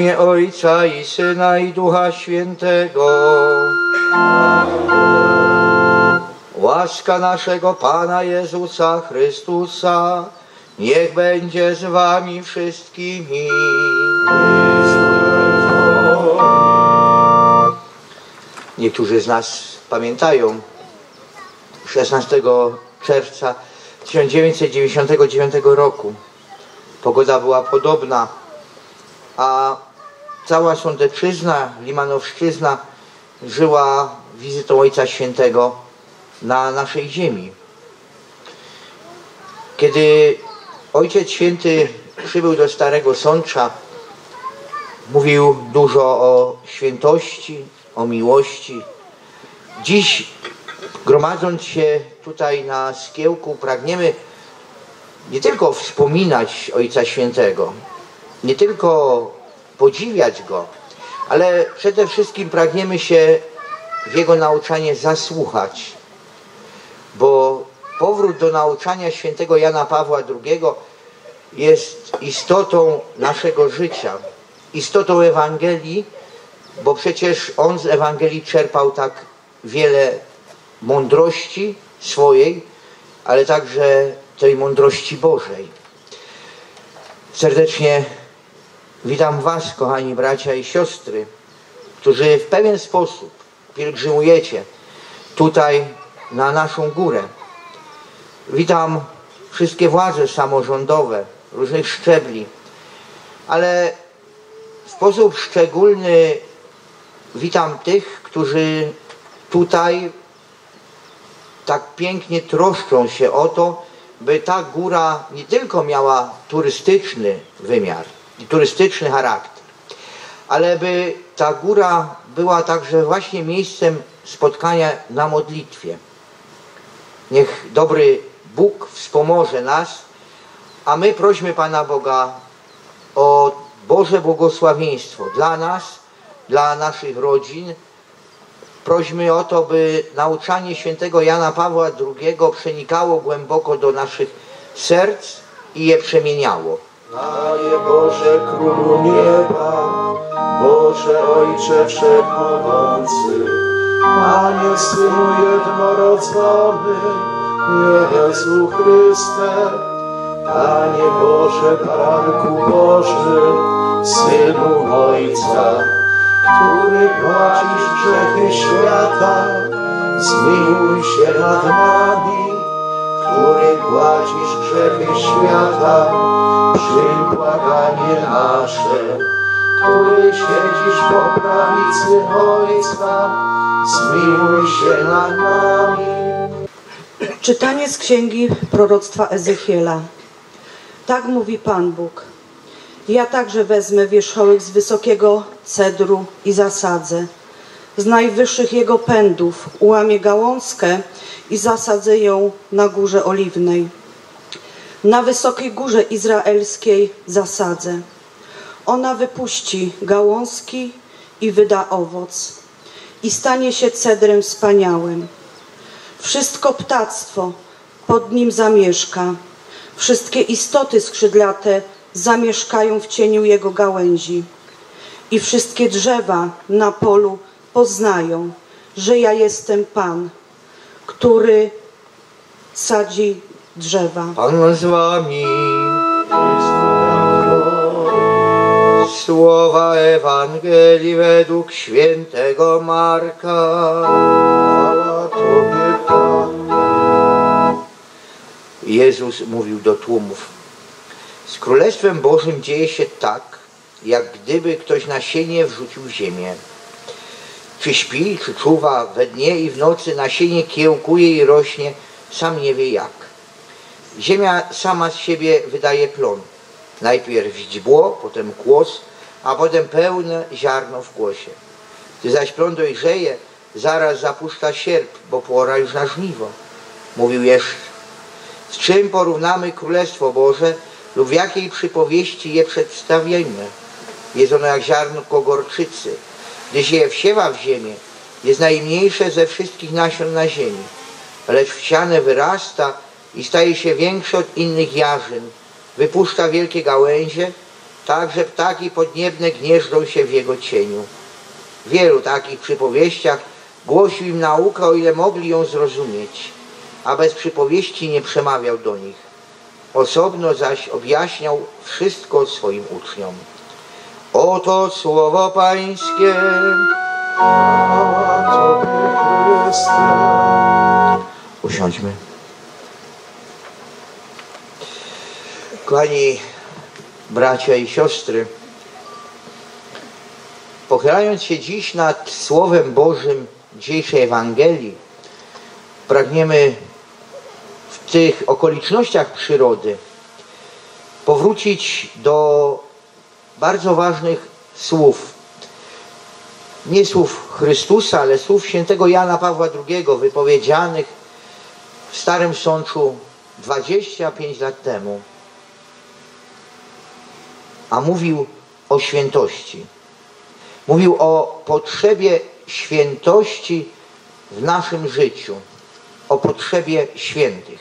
imię Ojca i Syna i Ducha Świętego. Łaska naszego Pana Jezusa Chrystusa niech będzie z wami wszystkimi. Niektórzy z nas pamiętają 16 czerwca 1999 roku. Pogoda była podobna, a cała Sądecczyzna, Limanowszczyzna żyła wizytą Ojca Świętego na naszej ziemi. Kiedy Ojciec Święty przybył do Starego Sącza, mówił dużo o świętości, o miłości. Dziś, gromadząc się tutaj na Skiełku, pragniemy nie tylko wspominać Ojca Świętego, nie tylko podziwiać Go, ale przede wszystkim pragniemy się w Jego nauczanie zasłuchać, bo powrót do nauczania świętego Jana Pawła II jest istotą naszego życia, istotą Ewangelii, bo przecież on z Ewangelii czerpał tak wiele mądrości swojej, ale także tej mądrości Bożej. Serdecznie witam was, kochani bracia i siostry, którzy w pewien sposób pielgrzymujecie tutaj na naszą górę. Witam wszystkie władze samorządowe różnych szczebli, ale w sposób szczególny witam tych, którzy tutaj tak pięknie troszczą się o to, by ta góra nie tylko miała turystyczny wymiar i turystyczny charakter, ale by ta góra była także właśnie miejscem spotkania na modlitwie. Niech dobry Bóg wspomoże nas, a my prośmy Pana Boga o Boże błogosławieństwo dla nas, dla naszych rodzin. Prośmy o to, by nauczanie świętego Jana Pawła II przenikało głęboko do naszych serc i je przemieniało. Panie Boże, Królu nieba, Boże Ojcze Wszechmogący, Panie Synu Jednorodzony, Jezu Chryste, Panie Boże, Baranku Boży, Synu Ojca, który płacisz grzechy świata, zmiłuj się nad nami, który płacisz grzechy świata, przyjm błaganie nasze, który siedzisz po prawicy Ojca, zmiłuj się nad nami. Czytanie z księgi proroctwa Ezechiela. Tak mówi Pan Bóg. Ja także wezmę wierzchołek z wysokiego cedru i zasadzę. Z najwyższych jego pędów ułamię gałązkę i zasadzę ją na górze oliwnej. Na wysokiej górze izraelskiej zasadzę. Ona wypuści gałązki i wyda owoc. I stanie się cedrem wspaniałym. Wszystko ptactwo pod nim zamieszka. Wszystkie istoty skrzydlate zamieszkają w cieniu jego gałęzi. I wszystkie drzewa na polu poznają, że ja jestem Pan, który sadzi drzewa. Pan z wami. Słowa Ewangelii według świętego Marka. Chwała Tobie, Panie. Jezus mówił do tłumów: z Królestwem Bożym dzieje się tak, jak gdyby ktoś nasienie wrzucił w ziemię. Czy śpi, czy czuwa, we dnie i w nocy nasienie kiełkuje i rośnie, sam nie wie jak. Ziemia sama z siebie wydaje plon. Najpierw źdźbło, potem kłos, a potem pełne ziarno w kłosie. Gdy zaś plon dojrzeje, zaraz zapuszcza sierp, bo pora już na żniwo. Mówił jeszcze: z czym porównamy Królestwo Boże lub w jakiej przypowieści je przedstawimy? Jest ono jak ziarnko gorczycy. Gdy się je wsiewa w ziemię, jest najmniejsze ze wszystkich nasion na ziemi, lecz wsiane wyrasta i staje się większe od innych jarzyn. Wypuszcza wielkie gałęzie Także ptaki podniebne gnieżdżą się w jego cieniu. W wielu takich przypowieściach głosił im naukę, o ile mogli ją zrozumieć, a bez przypowieści nie przemawiał do nich. Osobno zaś objaśniał wszystko swoim uczniom. Oto słowo Pańskie. Chwała Tobie, Chryste. Usiądźmy. Kochani bracia i siostry, pochylając się dziś nad Słowem Bożym dzisiejszej Ewangelii, pragniemy w tych okolicznościach przyrody powrócić do bardzo ważnych słów. Nie słów Chrystusa, ale słów świętego Jana Pawła II, wypowiedzianych w Starym Sączu 25 lat temu. A mówił o świętości. Mówił o potrzebie świętości w naszym życiu. O potrzebie świętych.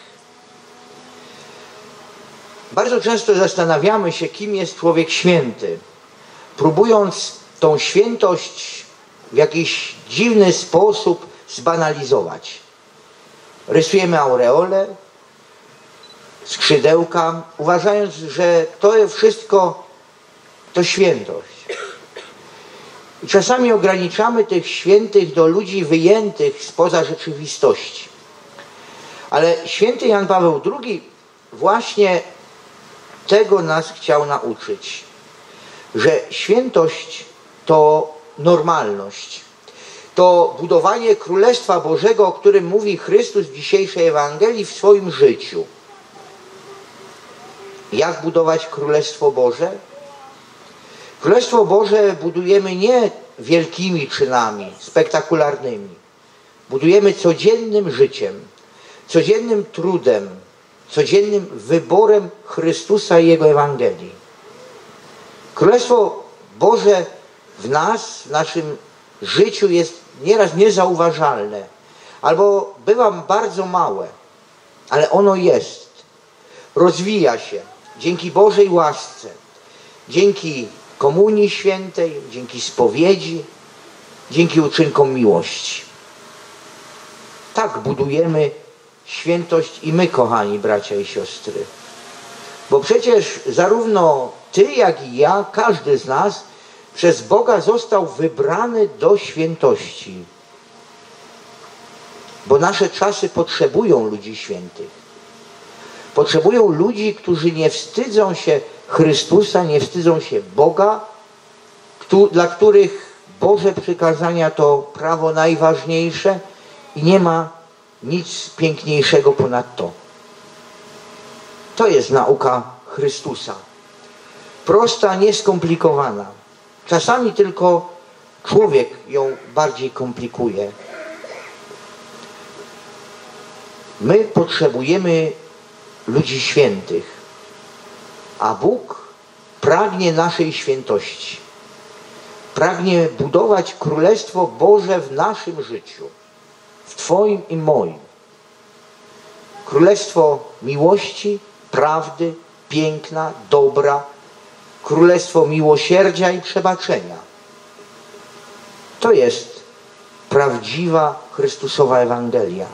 Bardzo często zastanawiamy się, kim jest człowiek święty, próbując tą świętość w jakiś dziwny sposób zbanalizować. Rysujemy aureole, skrzydełka, uważając, że to wszystko to świętość. I czasami ograniczamy tych świętych do ludzi wyjętych spoza rzeczywistości. Ale święty Jan Paweł II właśnie tego nas chciał nauczyć, że świętość to normalność, to budowanie Królestwa Bożego, o którym mówi Chrystus w dzisiejszej Ewangelii w swoim życiu. Jak budować Królestwo Boże? Królestwo Boże budujemy nie wielkimi czynami, spektakularnymi. Budujemy codziennym życiem, codziennym trudem, codziennym wyborem Chrystusa i Jego Ewangelii. Królestwo Boże w nas, w naszym życiu jest nieraz niezauważalne, albo bywa bardzo małe, ale ono jest. Rozwija się dzięki Bożej łasce, dzięki Komunii Świętej, dzięki spowiedzi, dzięki uczynkom miłości. Tak budujemy świętość i my, kochani bracia i siostry. Bo przecież zarówno ty, jak i ja, każdy z nas przez Boga został wybrany do świętości. Bo nasze czasy potrzebują ludzi świętych. Potrzebują ludzi, którzy nie wstydzą się Chrystusa, nie wstydzą się Boga, dla których Boże przykazania to prawo najważniejsze i nie ma nic piękniejszego ponad to. To jest nauka Chrystusa. Prosta, nieskomplikowana. Czasami tylko człowiek ją bardziej komplikuje. My potrzebujemy ludzi świętych, a Bóg pragnie naszej świętości. Pragnie budować Królestwo Boże w naszym życiu, w Twoim i moim. Królestwo miłości, prawdy, piękna, dobra, Królestwo miłosierdzia i przebaczenia. To jest prawdziwa Chrystusowa Ewangelia.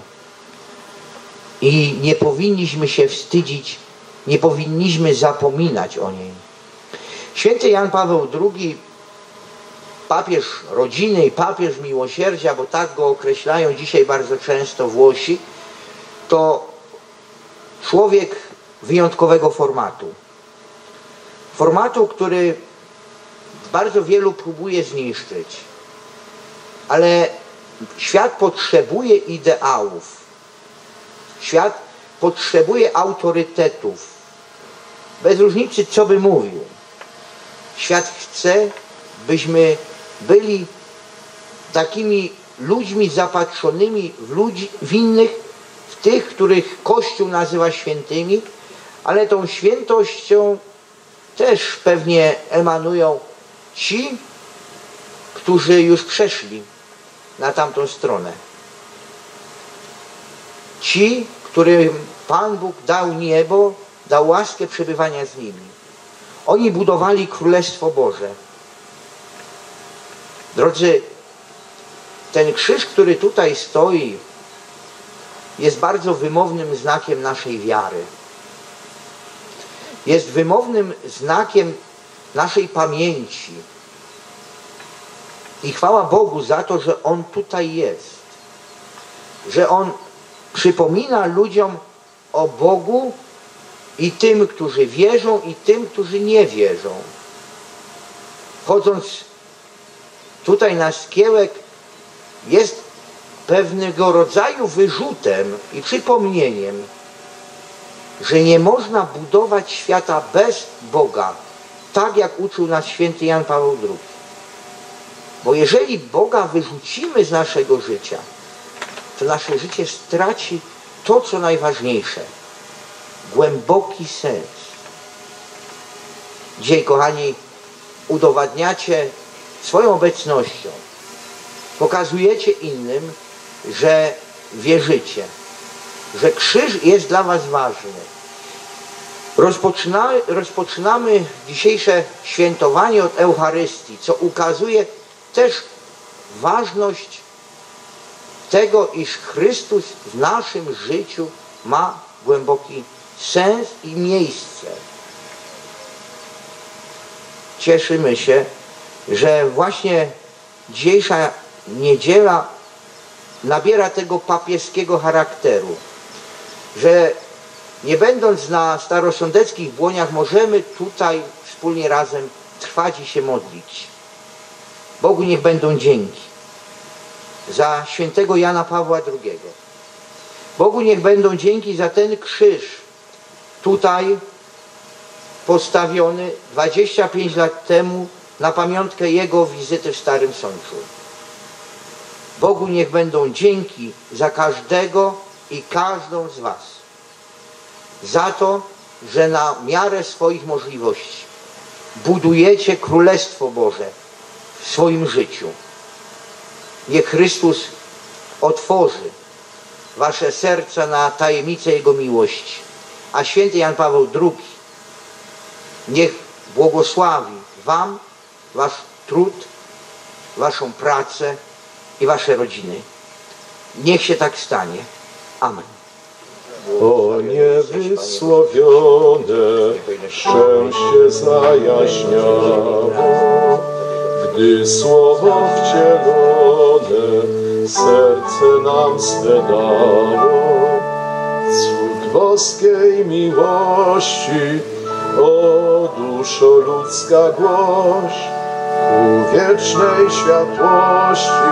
I nie powinniśmy się wstydzić, nie powinniśmy zapominać o niej. Święty Jan Paweł II, papież rodziny i papież miłosierdzia, bo tak go określają dzisiaj bardzo często Włosi, to człowiek wyjątkowego formatu. Formatu, który bardzo wielu próbuje zniszczyć. Ale świat potrzebuje ideałów. Świat potrzebuje autorytetów. Bez różnicy, co by mówił. Świat chce, byśmy byli takimi ludźmi zapatrzonymi w innych, w tych, których Kościół nazywa świętymi, ale tą świętością też pewnie emanują ci, którzy już przeszli na tamtą stronę. Ci, którym Pan Bóg dał niebo, dał łaskę przebywania z nimi. Oni budowali Królestwo Boże. Drodzy, ten krzyż, który tutaj stoi, jest bardzo wymownym znakiem naszej wiary. Jest wymownym znakiem naszej pamięci. I chwała Bogu za to, że On tutaj jest. Że On przypomina ludziom o Bogu i tym, którzy wierzą, i tym, którzy nie wierzą. Chodząc tutaj na Skiełek, jest pewnego rodzaju wyrzutem i przypomnieniem, że nie można budować świata bez Boga, tak jak uczył nas święty Jan Paweł II. Bo jeżeli Boga wyrzucimy z naszego życia, to nasze życie straci to, co najważniejsze. Głęboki sens. Dzisiaj, kochani, udowadniacie swoją obecnością. Pokazujecie innym, że wierzycie, że krzyż jest dla was ważny. Rozpoczynamy dzisiejsze świętowanie od Eucharystii, co ukazuje też ważność tego, iż Chrystus w naszym życiu ma głęboki sens i miejsce. Cieszymy się, że właśnie dzisiejsza niedziela nabiera tego papieskiego charakteru, że nie będąc na starosądeckich błoniach, możemy tutaj wspólnie razem trwać i się modlić. Bogu niech będą dzięki za świętego Jana Pawła II. Bogu niech będą dzięki za ten krzyż tutaj postawiony 25 lat temu na pamiątkę jego wizyty w Starym Sączu. Bogu niech będą dzięki za każdego i każdą z was. Za to, że na miarę swoich możliwości budujecie Królestwo Boże w swoim życiu. Niech Chrystus otworzy wasze serca na tajemnicę Jego miłości. A święty Jan Paweł II niech błogosławi wam, wasz trud, waszą pracę i wasze rodziny. Niech się tak stanie. Amen. O niewysłowione szczęście zajaśniało, gdy słowo wcielone serce nam swe dało. Cud boskiej miłości, o duszo ludzka głoś, ku wiecznej światłości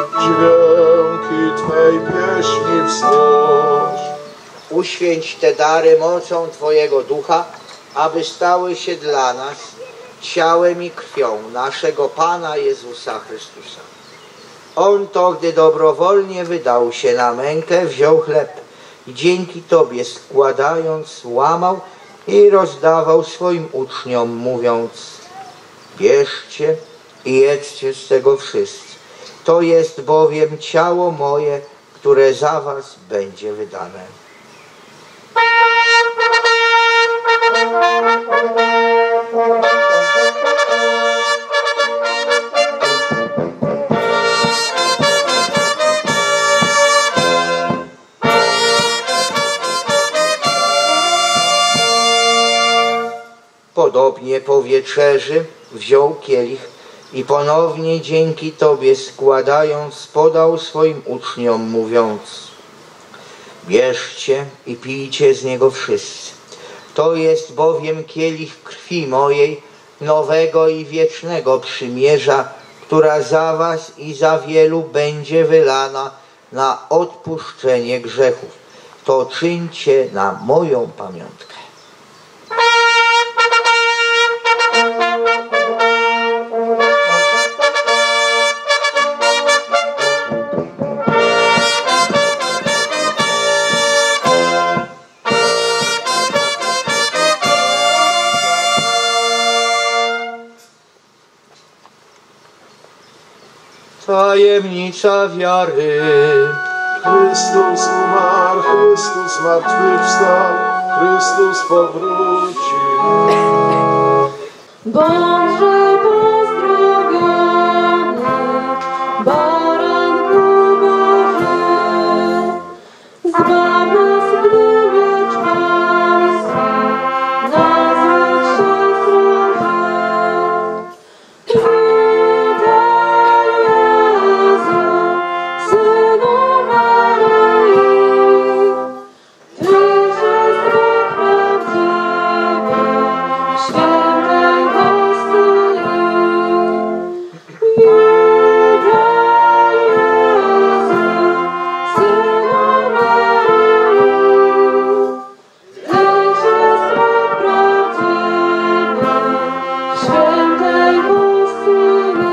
dźwięki Twej pieśni wznoś. Uświęć te dary mocą Twojego Ducha, aby stały się dla nas ciałem i krwią naszego Pana Jezusa Chrystusa. On to, gdy dobrowolnie wydał się na mękę, wziął chleb i dzięki Tobie składając, łamał i rozdawał swoim uczniom, mówiąc: bierzcie i jedzcie z tego wszyscy. To jest bowiem ciało moje, które za was będzie wydane. Podobnie po wieczerzy wziął kielich i ponownie dzięki Tobie składając, podał swoim uczniom, mówiąc: bierzcie i pijcie z niego wszyscy. To jest bowiem kielich krwi mojej, nowego i wiecznego przymierza, która za was i za wielu będzie wylana na odpuszczenie grzechów. To czyńcie na moją pamiątkę. Tajemnica wiary. Chrystus umarł, Chrystus zmartwychwstał, Chrystus powrócił. Bądźże pozdrowiony, baranku Boży, zbaw nas, gdy miecz pański na złych się sroży. Witaj, Jezu, Synu Maryi, Tyś jest Bóg prawdziwy, świętej Hostyni. Witaj, Jezu, Synu Maryi, Tyś jest Bóg prawdziwy, świętej Hostyni.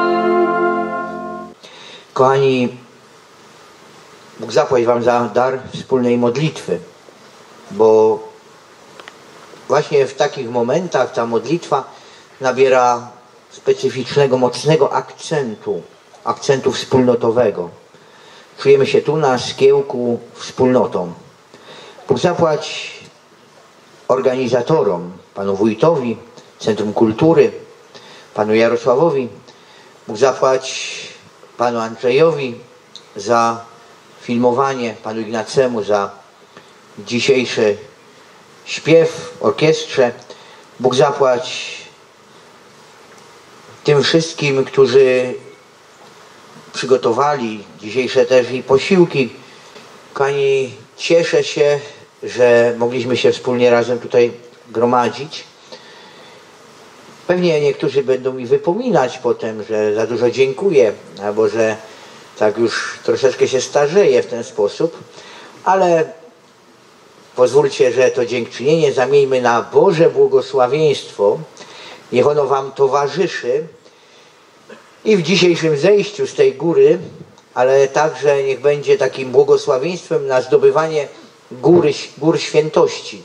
Kochani, Bóg zapłać wam za dar wspólnej modlitwy, bo właśnie w takich momentach ta modlitwa nabiera specyficznego, mocnego akcentu wspólnotowego. Czujemy się tu na Skiełku wspólnotą. Bóg zapłać organizatorom, panu wójtowi, Centrum Kultury, panu Jarosławowi. Bóg zapłać panu Andrzejowi za filmowanie, panu Ignacemu za dzisiejszy śpiew, orkiestrze. Bóg zapłać tym wszystkim, którzy przygotowali dzisiejsze też i posiłki. Kochani, cieszę się, że mogliśmy się wspólnie razem tutaj gromadzić. Pewnie niektórzy będą mi wypominać potem, że za dużo dziękuję, albo że tak już troszeczkę się starzeję w ten sposób, ale pozwólcie, że to dziękczynienie zamieńmy na Boże błogosławieństwo. Niech ono wam towarzyszy i w dzisiejszym zejściu z tej góry, ale także niech będzie takim błogosławieństwem na zdobywanie gór świętości,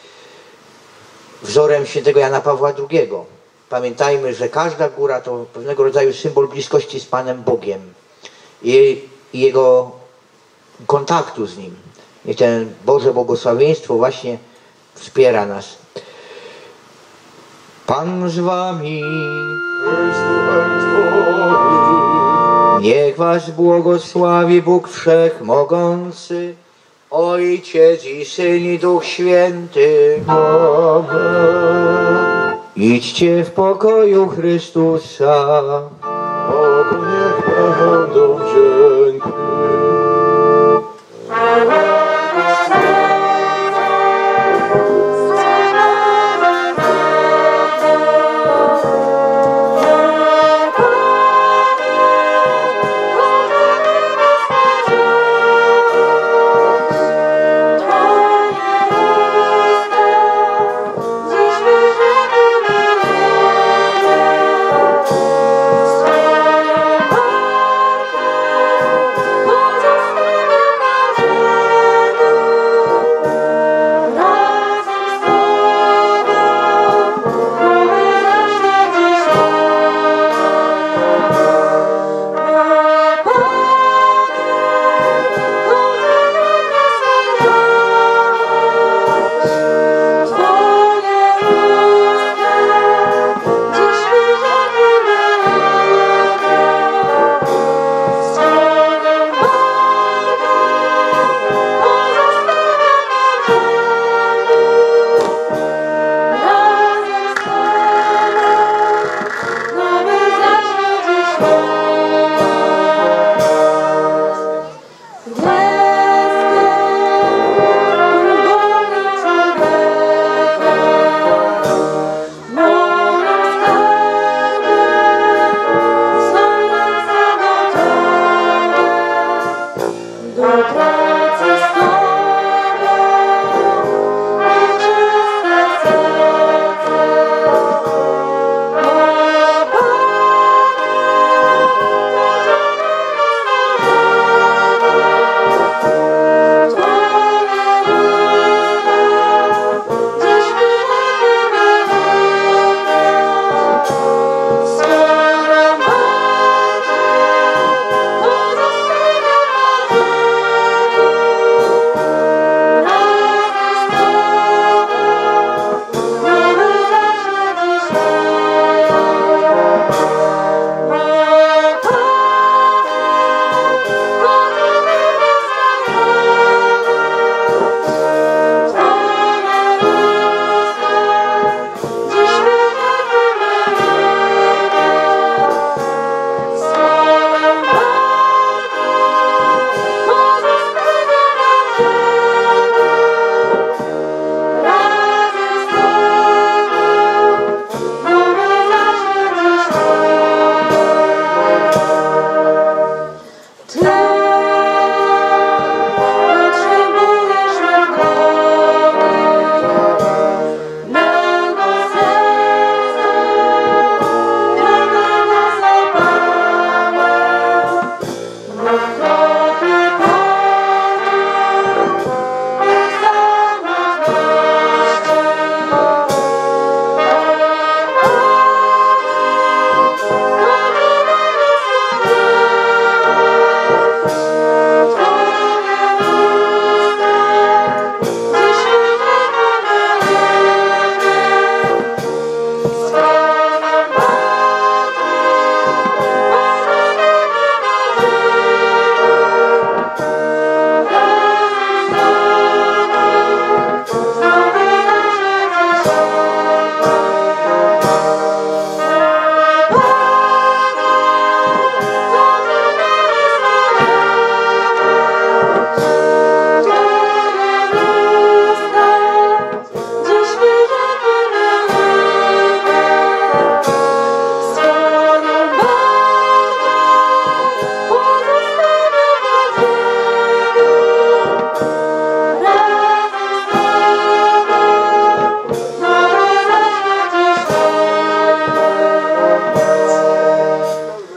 wzorem świętego Jana Pawła II. Pamiętajmy, że każda góra to pewnego rodzaju symbol bliskości z Panem Bogiem i Jego kontaktu z Nim. I ten Boże błogosławieństwo właśnie wspiera nas. Pan z wami. Niech was błogosławi Bóg Wszechmogący, Ojciec i Syn i Duch Święty. Amen. Idźcie w pokoju Chrystusa. Bogu niech będą wdzięki.